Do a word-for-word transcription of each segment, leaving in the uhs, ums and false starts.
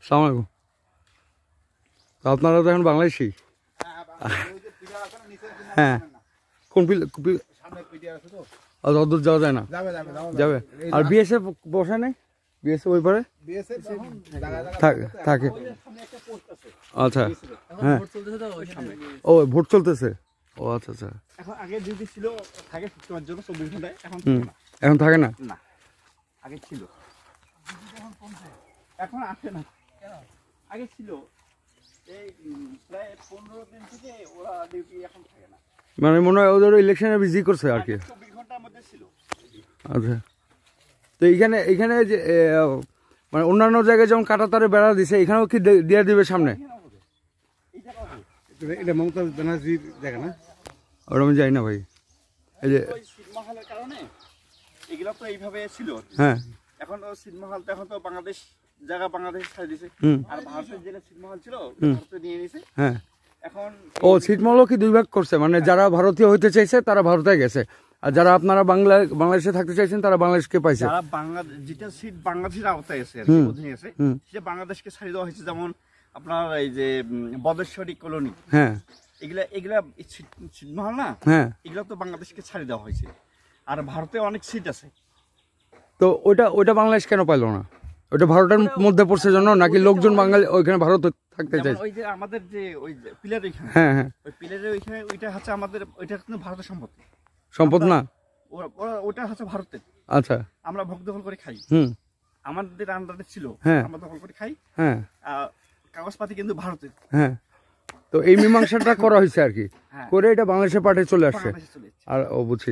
আসসালামু আলাইকুম। তো আপনারা তো এখন বাংলাদেশি? হ্যাঁ। কোন অদূর যাওয়া যায় না? যাবে। আর বিএসএফ বসে নাই? বিএসএফ ওই পারে থাকে? আচ্ছা, হ্যাঁ। ও ভোট চলতেছে। ও আচ্ছা আচ্ছা। এখন আগে ডিউটি ছিল থাকে তোমার জন্য চব্বিশ ঘন্টায়, এখন এখন থাকে না? না, আগে ছিল, এখন আসে না। আগে ছিল এই প্রায় পনেরো দিন থেকে ওরা ডিউটি এখন থাকে না। মানে মনে হয় ওদের ইলেকশনে বিজি করছে আর কি। চব্বিশ ঘন্টার মধ্যে ছিল। আচ্ছা। তো এইখানে এইখানে যে মানে অন্যান্য জায়গায় যেমন কাঁটাতারে বেড়া দিছে, এখানেও কি দিয়ে দিবে সামনে? এটা মমতা ব্যানার্জির জায়গা না? ওটা আমি যাই না ভাই। এই যে ছিটমহলের কারণে এগুলো তো এইভাবে ছিল। হ্যাঁ। এখন তো ছিটমহল তো এখন তো বাংলাদেশ জায়গা বাংলাদেশ ছাড়ে দিয়েছে। আর ভারতের যেটা ছিটমহল ছিল ভারতে নিয়ে নিয়েছে। হ্যাঁ। এখন ও ছিটমহলও কি দুই ভাগ করছে? মানে যারা ভারতীয় হইতে চাইছে তারা ভারতে গেছে, আর যারা আপনারা বাংলা বাংলাদেশে থাকতে চাইছেন তারা বাংলাদেশকে পাইছে। যারা বাংলাদেশ যেটা সিট বাংলাদেশের আওতায় আছে আর কি অধীনে আছে, সেটা বাংলাদেশকে ছাড়িয়ে দেওয়া হয়েছে। যেমন আপনার এই যে বদেশ্বরী কলোনি, হ্যাঁ, এগুলা এগুলা ছিটমহল না, হ্যাঁ, এগুলা তো বাংলাদেশকে ছাড়িয়ে দেওয়া হয়েছে। আর ভারতে অনেক সিট আছে। তো ওইটা ওইটা বাংলাদেশ কেন পাইলো না? ওইটা ভারতের মধ্যে পড়ছে জন্য, নাকি লোকজন বাঙালি ওইখানে ভারত থাকতে চাই? ওই যে আমাদের যে ওই পিলার ওইখানে, হ্যাঁ হ্যাঁ, ওই পিলারের ওইখানে ওইটা হচ্ছে আমাদের, ওইটা কিন্তু ভারতের সম্পত্তি। সম্পদ না, ওটা হচ্ছে ভারতের। আচ্ছা, আমরা ভোগ দখল করে খাই। হুম, আমাদের আন্ডারে ছিল, হ্যাঁ, আমরা দখল করে খাই। হ্যাঁ, কাগজপাতি কিন্তু ভারতের। হ্যাঁ। তো এই মীমাংসাটা করা হয়েছে আর কি, করে এটা বাংলাদেশের পাটে চলে আসছে। আর ও বুঝছি,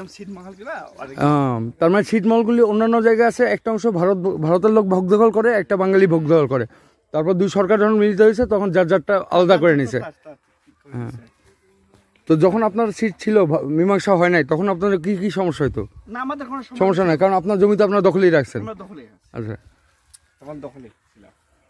তার মানে ছিটমহলগুলি অন্যান্য জায়গায় আছে, একটা অংশ ভারত ভারতের লোক ভোগ দখল করে, একটা বাঙালি ভোগ দখল করে। তারপর দুই সরকার যখন মিলিত হয়েছে তখন যার যারটা আলাদা করে নিছে। হ্যাঁ। তো যখন আপনার সিট ছিল, মীমাংসা হয় নাই, তখন আপনাদের কি কি সমস্যা হইতো? না, আমাদের কোনো সমস্যা নাই, কারণ আপনার জমি তো আপনার দখলেই রাখছেন। আচ্ছা, তখন দখলে ছিল।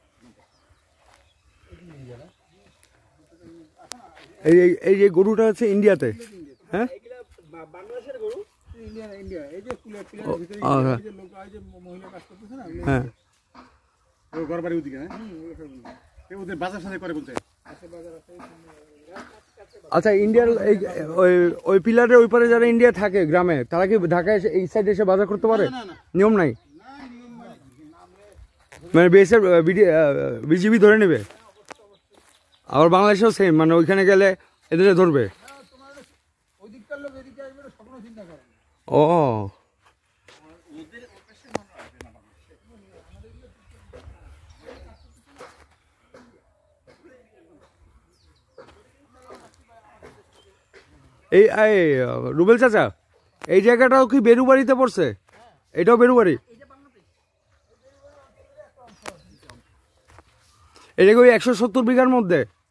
এই এই যে গরুটা হচ্ছে ইন্ডিয়াতে, হ্যাঁ, বাংলাদেশের গরু, ইন্ডিয়া ইন্ডিয়া এই যে পিলারের ভিতরে যে লোক আছে, যে মহিলা কাজ করতেছে না, হ্যাঁ, ওই ঘরবাড়ি ওদিকে, হ্যাঁ, এই ওদের বাজার সাথে করে বলতে আছে, বাজার আছে। আচ্ছা, ইন্ডিয়ার এই ওই ওই পিলারের ওই পারে যারা ইন্ডিয়া থাকে গ্রামে, তারা কি ঢাকায় এসে এই সাইডে এসে বাজার করতে পারে? নিয়ম নাই, মানে বিএসএফ বিজিবি ধরে নেবে। আবার বাংলাদেশেও সেম, মানে ওইখানে গেলে এদের ধরবে। ও, এই রুবেল চাচা, এই জায়গাটাও কি বেরুবাড়িতে পড়ছে? এটাও বেরুবাড়ি? এটা কি ওই একশো সত্তর বিঘার মধ্যে?